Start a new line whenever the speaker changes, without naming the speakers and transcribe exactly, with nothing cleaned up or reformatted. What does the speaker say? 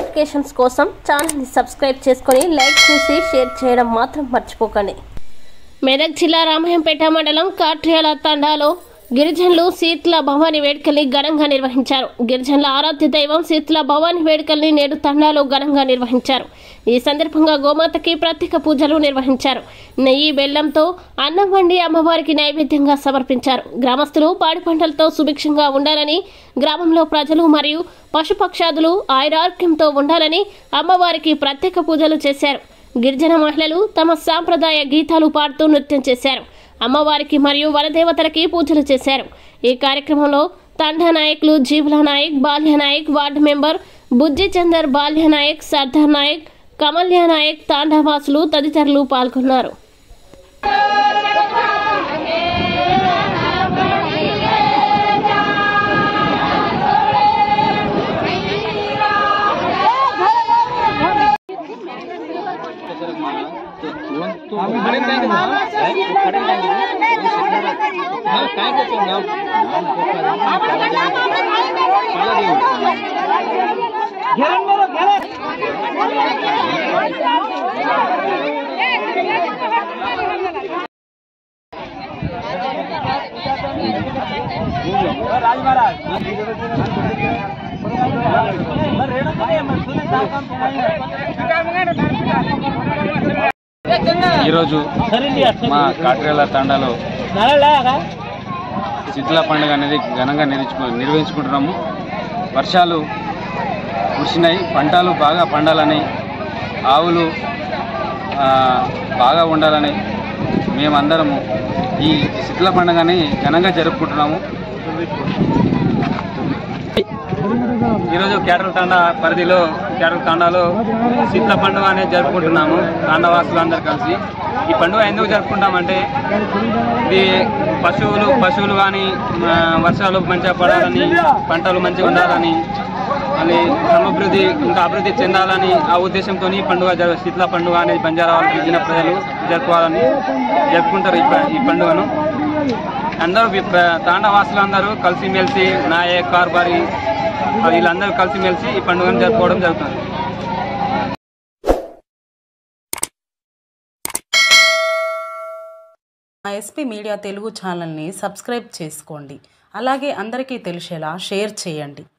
Notifications కోసం channel ని subscribe చేసుకొని లైక్ చేసి షేర్ చేయడం మాత్రం మర్చిపోకండి। మెదక్ జిల్లా రామయ్యంపేట మండలం కాట్ర్యాల తండాలో గిరిజనులు శీతల భవాని వేడుకల్ని ఘనంగా నిర్వహించారు। గిరిజనుల ఆరాధ్య దైవం శీతల భవాని వేడుకల్ని నేడు తండాలో ఘనంగా నిర్వహించారు। ఈ సందర్భంగా గోమాతకి ప్రత్యేక పూజలు నిర్వహించారు। నెయ్యి బెల్లంతో అన్నం వండి అమ్మవారికి నైవేద్యంగా సమర్పించారు। గ్రామస్తులు పాడి పంటలతో సుభిక్షంగా ఉండాలని, గ్రామంలో ప్రజలు మరియు పశుపక్షాదులు ఆయురారోగ్యంతో ఉండాలని అమ్మవారికి ప్రత్యేక పూజలు చేశారు। గిరిజన మహిళలు తమ సాంప్రదాయ గీతాలు పాడుతూ నృత్యం చేశారు। అమ్మవారికి మరియు వనదేవతలకి పూజలు చేశారు। ఈ కార్యక్రమంలో తండా నాయకులు జీవుల నాయక్, బాల్య నాయక్, వార్డు మెంబర్ బుజ్జి చందర్, బాల్య నాయక్, సర్దార్ నాయక్, కమల్య నాయక్, తాండావాసులు తదితరులు పాల్గొన్నారు।
ఈరోజు మా కాట్ర్యాల తండాలో శీతల పండుగ అనేది ఘనంగా నిర్వహించుకుంటున్నాము। వర్షాలు కురిసినాయి, పంటలు బాగా పండాలని, ఆవులు బాగా ఉండాలని మేమందరము ఈ శీతల పండుగని ఘనంగా జరుపుకుంటున్నాము। ఈరోజు క్యాటల్ తండా పరిధిలో క్యాటల్ తండాలో శీతల పండుగ అనేది జరుపుకుంటున్నాము తాండవాసులు అందరు కలిసి। ఈ పండుగ ఎందుకు జరుపుకుంటామంటే ఇది పశువులు పశువులు కానీ వర్షాలు మంచిగా పడాలని, పంటలు మంచిగా ఉండాలని, మళ్ళీ సమృద్ధి ఇంకా అభివృద్ధి చెందాలని ఆ ఉద్దేశంతో ఈ పండుగ జరు శీతల పండుగ అనేది బంజారా వాళ్ళు గిరిజన ప్రజలు జరుపుకోవాలని జరుపుకుంటారు ఈ పండుగను। అందరూ తాండవాసులు అందరూ కలిసిమెలిసి నాయక్, కార్బారి వీళ్ళందరూ కలిసిమెలిసి ఈ పండుగను జరుపుకోవడం జరుగుతుంది।
ఎస్పీ మీడియా తెలుగు ఛానల్ని సబ్స్క్రైబ్ చేసుకోండి, అలాగే అందరికీ తెలిసేలా షేర్ చేయండి।